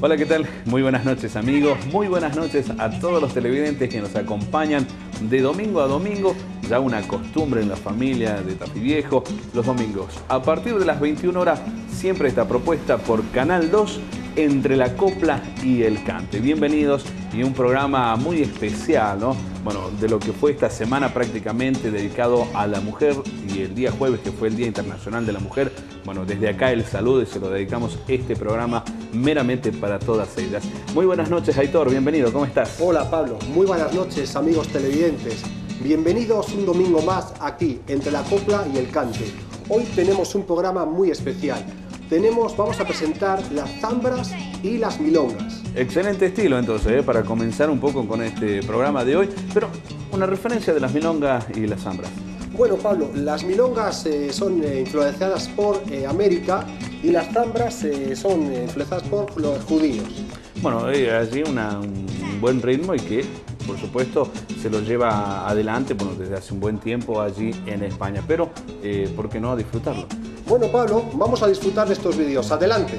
Hola, ¿qué tal? Muy buenas noches, amigos. Muy buenas noches a todos los televidentes que nos acompañan de domingo a domingo. Ya una costumbre en la familia de Tapi Viejo, los domingos. A partir de las 21 horas, siempre está propuesta por Canal 2, Entre la Copla y el Cante. Bienvenidos y un programa muy especial, ¿no? Bueno, de lo que fue esta semana prácticamente dedicado a la mujer y el día jueves que fue el Día Internacional de la Mujer. Bueno, desde acá el saludo y se lo dedicamos este programa meramente para todas ellas. Muy buenas noches, Aitor, bienvenido, ¿cómo estás? Hola, Pablo, muy buenas noches, amigos televidentes. Bienvenidos un domingo más aquí, Entre la Copla y el Cante. Hoy tenemos un programa muy especial. Vamos a presentar las zambras y las milongas. Excelente estilo entonces, para comenzar un poco con este programa de hoy, pero una referencia de las milongas y las zambras. Bueno, Pablo, las milongas son influenciadas por América y las zambras son influenciadas por los judíos. Bueno, allí un buen ritmo y que, por supuesto, se lo lleva adelante desde hace un buen tiempo allí en España, pero ¿por qué no disfrutarlo? Bueno, Pablo, vamos a disfrutar de estos vídeos. ¡Adelante!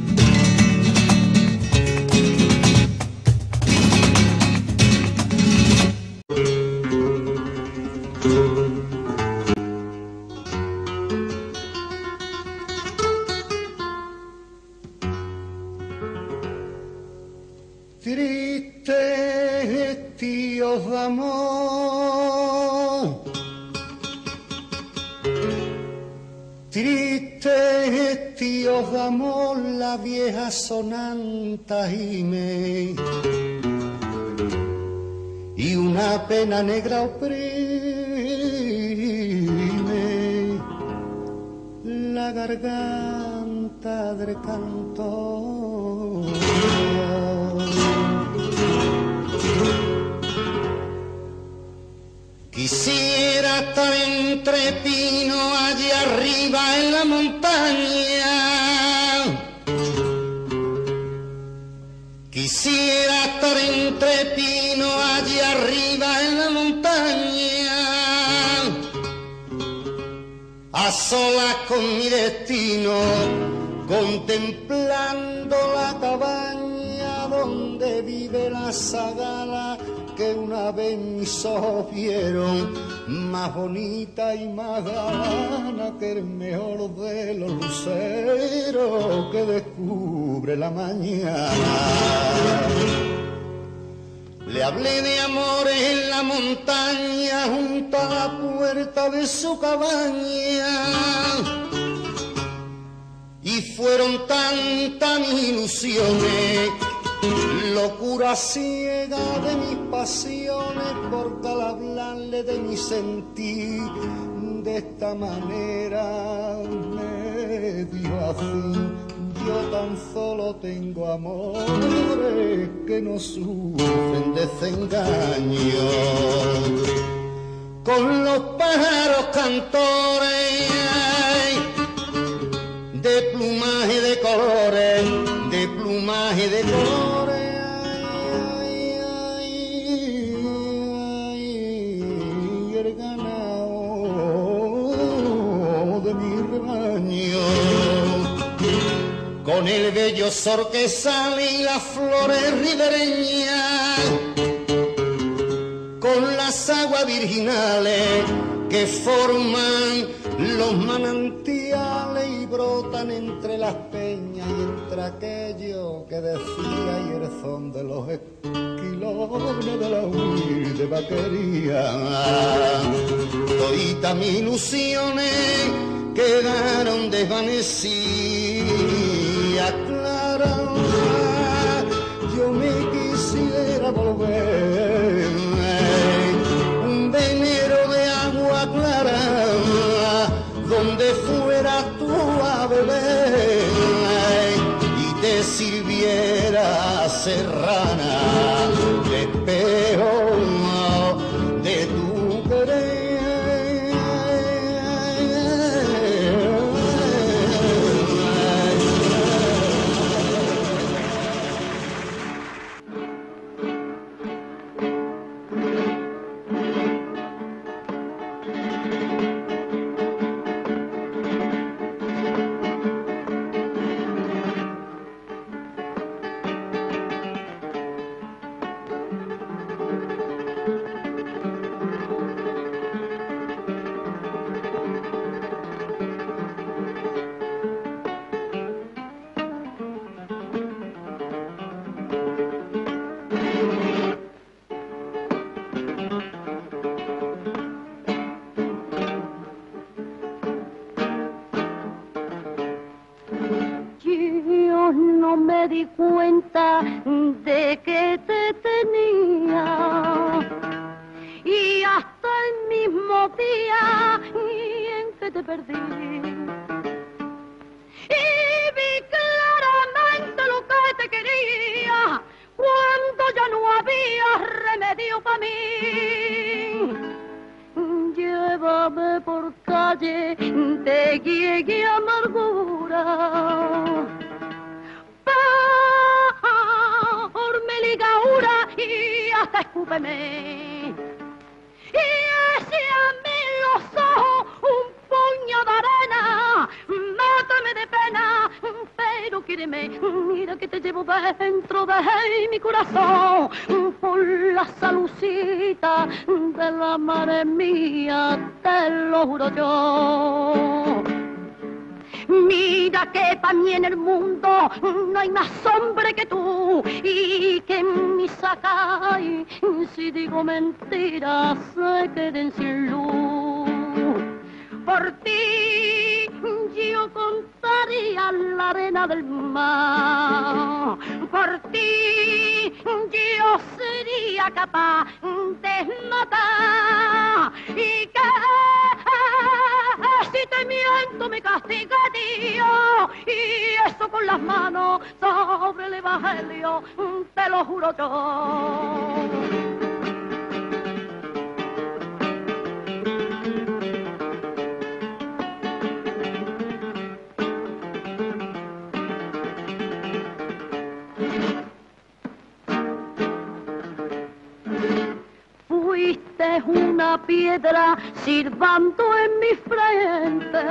Triste tíos de amor, tristes tíos de amor, la vieja sonanta gime, y una pena negra oprime la garganta del cantor. Quisiera estar entre pino allá arriba en la montaña. Quisiera estar entre pino allá arriba en la montaña, a solas con mi destino, contemplando la cabaña donde vive la zagala que una vez mis ojos vieron, más bonita y más galana que el mejor de los luceros que descubre la mañana. Le hablé de amores en la montaña junto a la puerta de su cabaña, y fueron tantas mis ilusiones, locura ciega de mis pasiones, porque al hablarle de mi sentir de esta manera me dijo así: yo tan solo tengo amores que no sufren desengaño. Con los pájaros cantores de plumaje de colores, de plumaje de colores, el ganado de mi rebaño, con el bello sol que sale y las flores ribereñas, con las aguas virginales que forman los manantiales y brotan entre las peñas y entre aquello que decía y el son de los esquilones de la humilde vaquería. Toditas mis ilusiones quedaron desvanecidas, clara, yo me quisiera volver un venero de agua clara donde fuera tú a beber y te sirviera serrana de espejo de tu querer. perdí. Y vi claramente lo que te quería cuando ya no había remedio para mí. Llévame por calle de guía y amargura, por mi ligadura y hasta escúpeme. Y échame en los ojos un puño de arena, mátame de pena, pero quíreme, mira que te llevo dentro de mi corazón, por la salucita de la madre mía, te lo juro yo. Mira que para mí en el mundo no hay más hombre que tú, y que en mi sacay, si digo mentiras, se queden sin luz. Por ti yo contaría la arena del mar, por ti yo sería capaz de matar, y que si te miento me castiga Dios, y eso con las manos sobre el evangelio, te lo juro yo. Fuiste una piedra silbando en mi frente,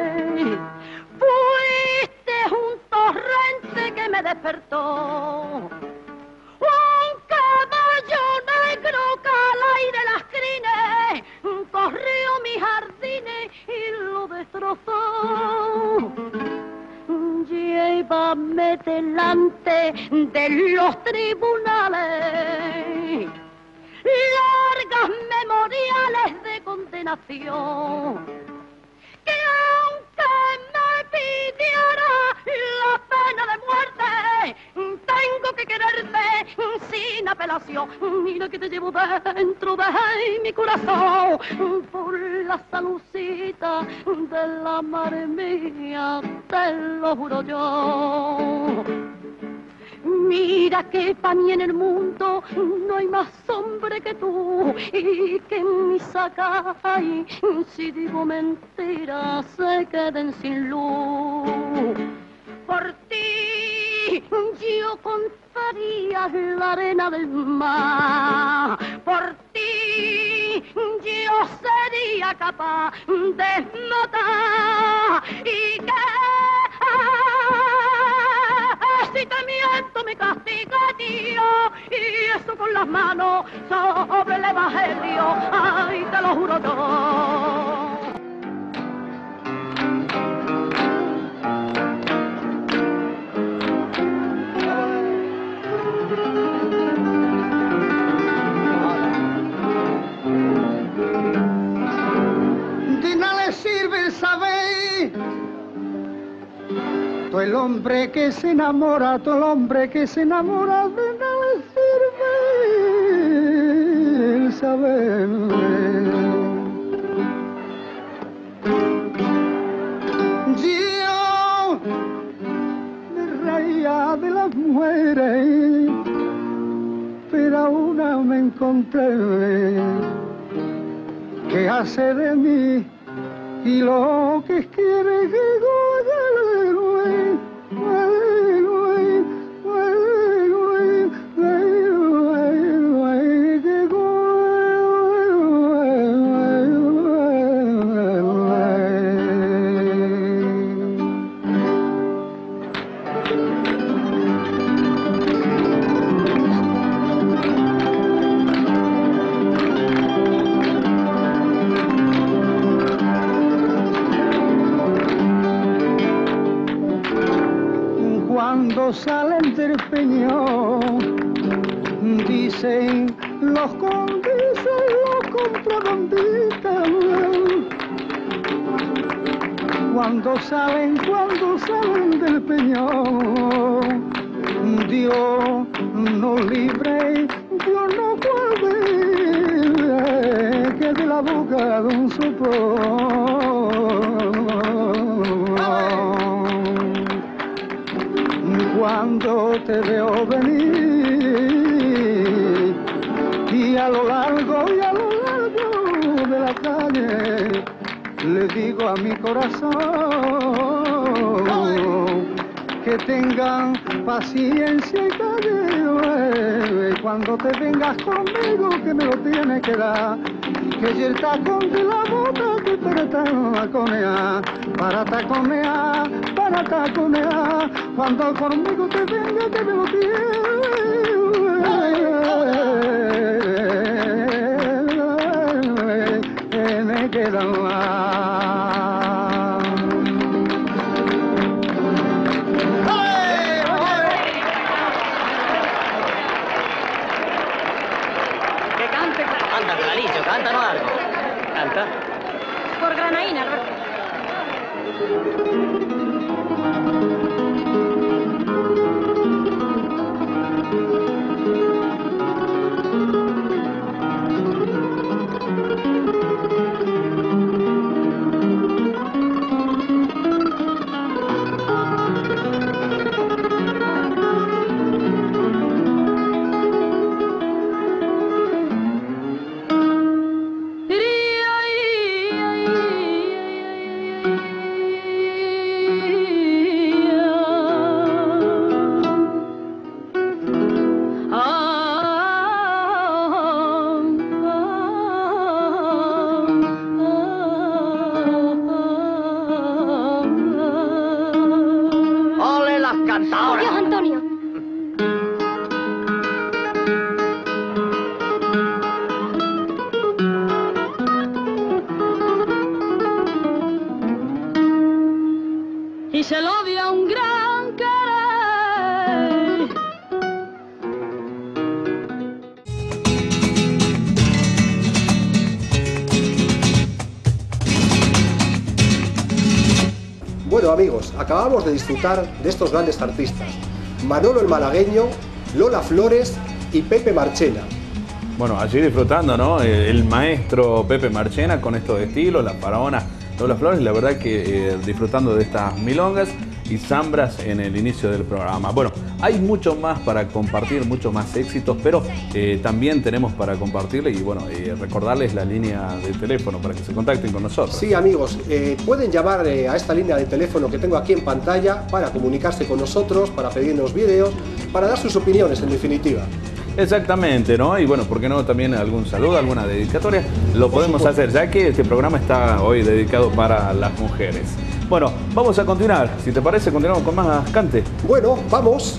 fuiste un torrente que me despertó, un caballo negro que al aire las crines corrió mis jardines y lo destrozó. Llévame delante de los tribunales, largas memoriales de condenación, que aunque me pidiera la pena de muerte, tengo que quererte sin apelación. Mira que te llevo dentro de mi corazón, por la salucita de la madre mía, te lo juro yo. Mira que para mí en el mundo no hay más hombre que tú, y que en mi sacay, si digo mentiras, se queden sin luz. Por ti yo contaría la arena del mar, por ti yo sería capaz de matar, y que si te miento me castiga Dios, y eso con las manos sobre el evangelio, ay, te lo juro yo. De nada le sirve saber. Todo el hombre que se enamora, todo el hombre que se enamora, de nada le sirve el saber. Yo me reía de las mujeres, pero a una me encontré que hace de mí y lo que quiere que cuando salen del peñón, dicen los cómplices, los contrabandistas. Cuando salen del peñón, Dios nos libre, Dios nos guarde, que de la boca de un soplo te veo venir y a lo largo de la calle le digo a mi corazón que tengan paciencia y calle, cuando te vengas conmigo que me lo tienes que dar, que ya el tacón de la bota que para taconear, cuando conmigo te vengas que me lo tienes que dar. Canta, Clarito, cántanos algo. Canta. Por Granaína, Alberto. Adiós, Antonio. Y se lo dio a un gran querer. Bueno amigos, acabamos de disfrutar de estos grandes artistas, Manolo el Malagueño, Lola Flores y Pepe Marchena. Bueno, allí disfrutando, ¿no? El maestro Pepe Marchena con estos estilos, la faraona Lola Flores, la verdad que disfrutando de estas milongas y zambras en el inicio del programa. Bueno, hay mucho más para compartir, muchos más éxitos, pero también tenemos para compartirles y bueno, recordarles la línea de teléfono para que se contacten con nosotros. Sí amigos, pueden llamar a esta línea de teléfono que tengo aquí en pantalla para comunicarse con nosotros, para pedirnos vídeos, para dar sus opiniones en definitiva. Exactamente, ¿no? Y bueno, ¿por qué no también algún saludo, alguna dedicatoria? Lo podemos hacer, ya que este programa está hoy dedicado para las mujeres. Bueno, vamos a continuar. Si te parece, continuamos con más cante. Bueno, vamos.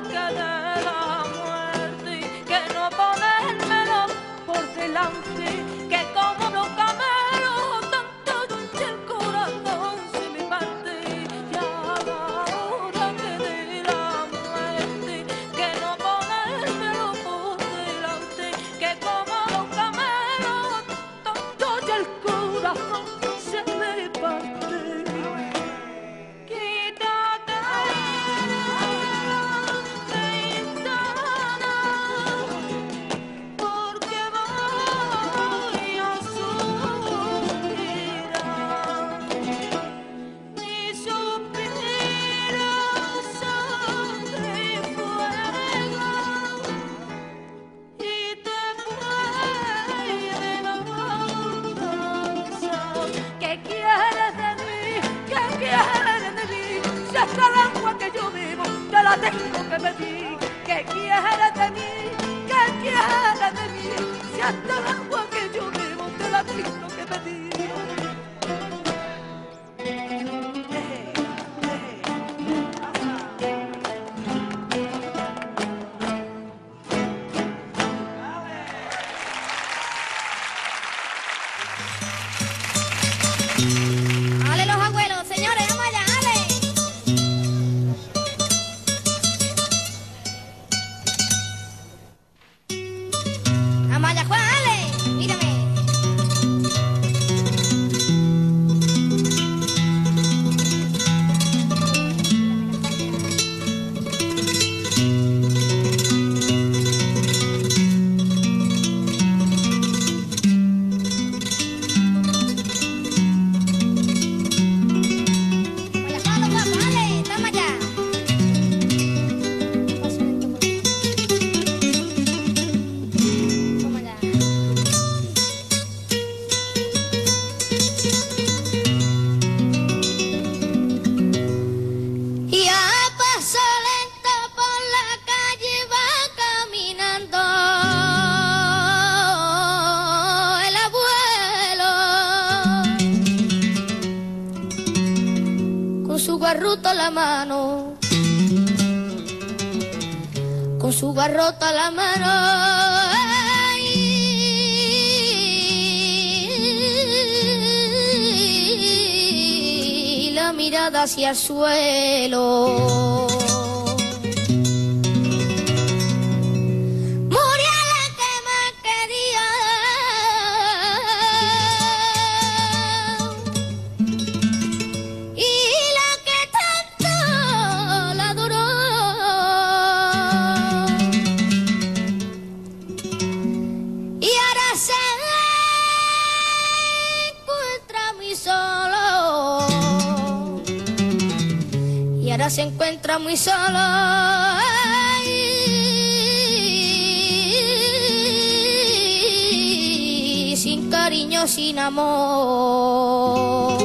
arranque de la muerte, que no ponérmelo por delante, que como los camelos tanto el corazón se me parte, y a la hora que de la muerte, que no ponérmelo por delante, que como los camelos tanto el corazón se me parte. Hasta el agua que yo bebo, te la tengo que pedir. ¿Qué quieres de mí? ¿Qué quieres de mí? Si hasta el agua que yo bebo, te la tengo que pedir. ¡Ale los abuelos, señores! ¡Vamos allá, ale! ¡Vamos allá, Juan, ale! ¡Mírame! Hola, Juan, los guapos, ale, ¡vamos allá! Vamos allá. Y a paso lento por la calle va caminando el abuelo con su garrote en la mano, con su garrote en la mano. Y la mirada hacia el suelo. Murió la que más quería y la que tanto la adoró. Y ahora se encuentra muy solo. Y ahora se encuentra muy solo. Y sin cariño, sin amor.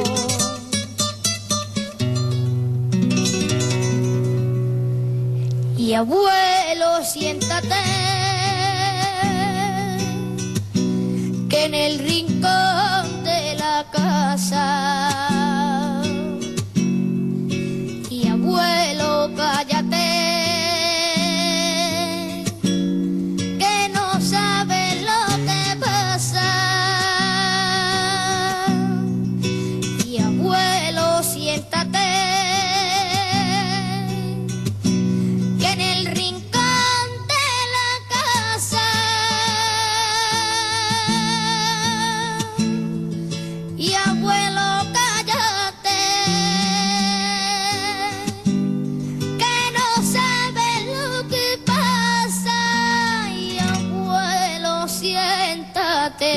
Y abuelo, siéntate, que en el rincón de la casa. Y abuelo, cállate, que no sabes lo que pasa. Y abuelo, siéntate, que en el rincón de la casa. Y abuelo, cállate, que no sabes lo que pasa. Y abuelo, siéntate.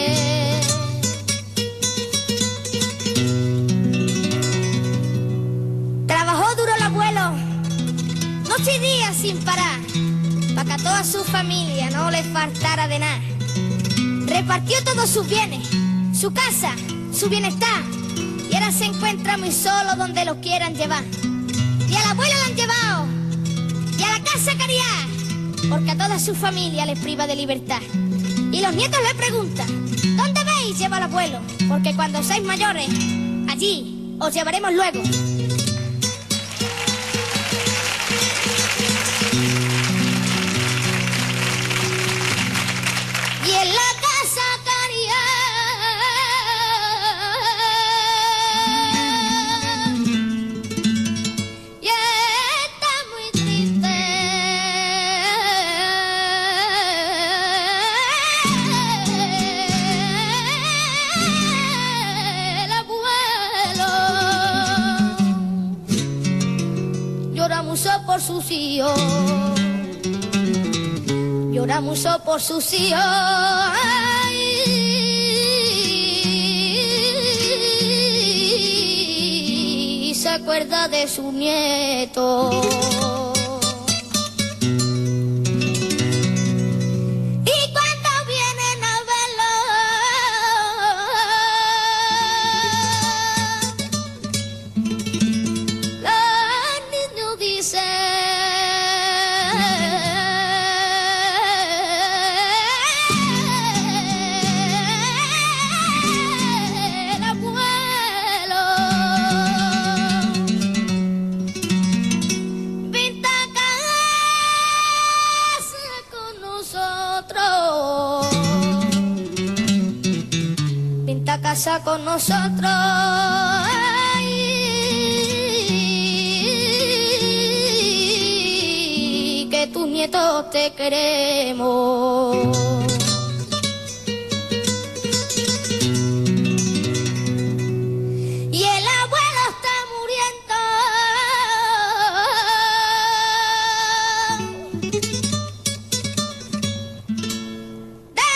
Trabajó duro el abuelo, noche y día sin parar, para que a toda su familia no le faltara de nada. Repartió todos sus bienes, su casa, su bienestar, y ahora se encuentra muy solo donde lo quieran llevar. Y al abuelo lo han llevado, y a la casa criar, porque a toda su familia les priva de libertad. Y los nietos le preguntan, ¿dónde veis lleva al abuelo? Porque cuando seáis mayores, allí os llevaremos luego. por sus hijos, llora mucho por sus hijos. Y se acuerda de su nieto. Casa con nosotros, ay, que tus nietos te queremos. Y el abuelo está muriendo, de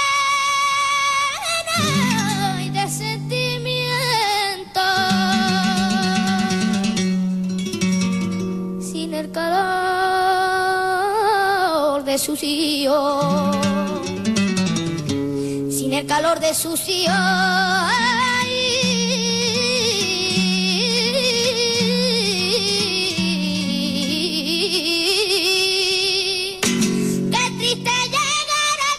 pena y de sentimiento, sin el calor de sus hijos, sin el calor de sus hijos. Qué triste llegar a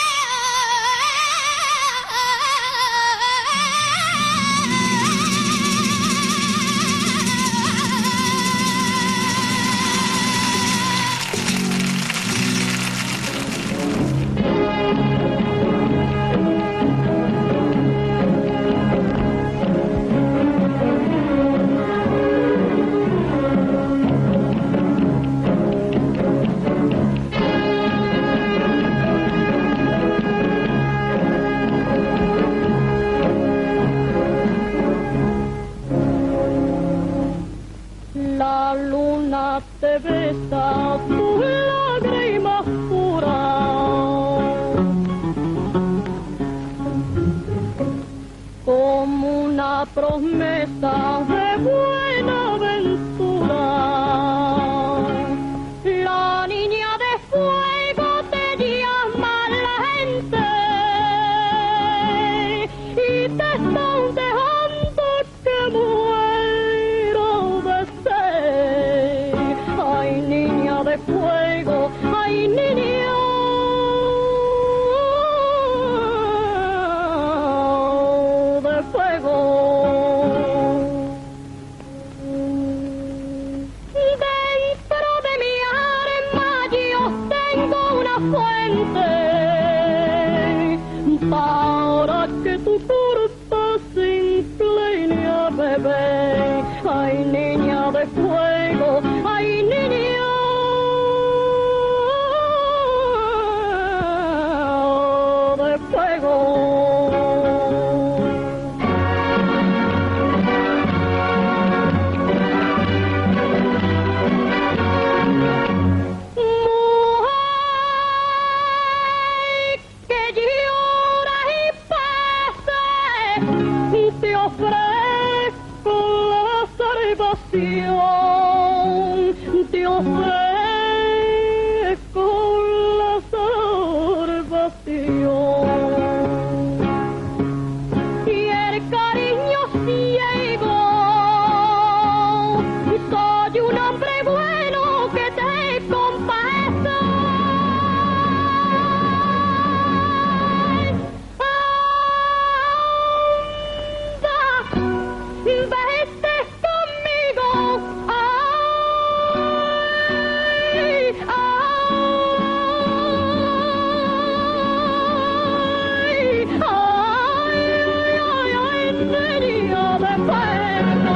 La luna te besa tus lágrimas puras, como una promesa de buena aventura. La niña de fuego te llama a la gente y te están dejando que muero de sed. Ay, niña de fuego, ay, niña de fuego. Dentro de mi alma yo tengo una fuente para que tu cuerpo se incline a beber. Ay, niña de fuego, ay, niña de fuego. Mujer que llora y pese, te ofrezco la salvación, te ofrezco la salvación. Y el cariño ciego, soy un hombre bueno que te compasa. Anda, vete conmigo. Ay, ay, ay, ay, niña de fuego.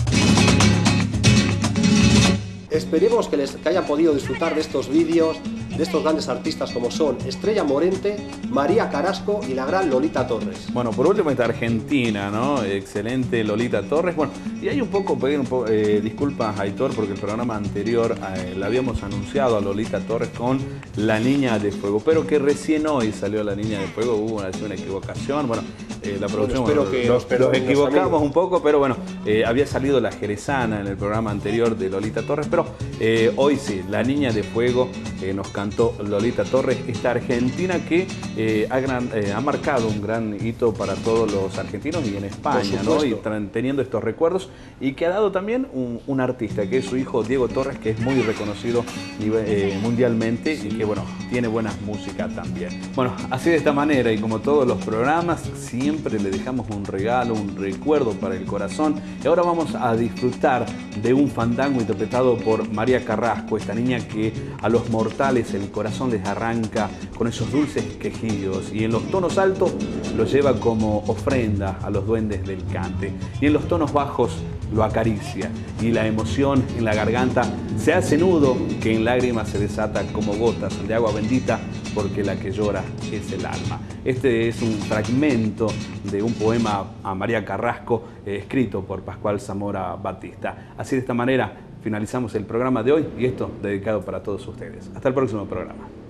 Esperemos que hayan podido disfrutar de estos vídeos de estos grandes artistas como son Estrella Morente, María Carrasco y la gran Lolita Torres. Bueno, por último está Argentina, ¿no? Excelente Lolita Torres. Bueno, y hay un poco, disculpas Aitor, porque el programa anterior la habíamos anunciado a Lolita Torres con La Niña de Fuego, pero que recién hoy salió La Niña de Fuego, hubo una equivocación. Bueno, la producción, espero que los equivocamos un poco, pero bueno, había salido La Jerezana en el programa anterior de Lolita Torres, pero hoy sí, La Niña de Fuego nos cantó Lolita Torres, esta argentina que ha marcado un gran hito para todos los argentinos y en España, ¿no? Y teniendo estos recuerdos, y que ha dado también un artista, que es su hijo Diego Torres, que es muy reconocido mundialmente y que, bueno, tiene buena música también. Bueno, así de esta manera, y como todos los programas, siempre le dejamos un regalo, un recuerdo para el corazón. Y ahora vamos a disfrutar de un fandango interpretado por María Carrasco, esta niña que a los mortales el corazón les arranca con esos dulces quejidos, y en los tonos altos lo lleva como ofrenda a los duendes del cante, y en los tonos bajos lo acaricia, y la emoción en la garganta se hace nudo que en lágrimas se desata como gotas de agua bendita, porque la que llora es el alma. Este es un fragmento de un poema a María Carrasco escrito por Pascual Zamora Batista. Así de esta manera finalizamos el programa de hoy, y esto dedicado para todos ustedes. Hasta el próximo programa.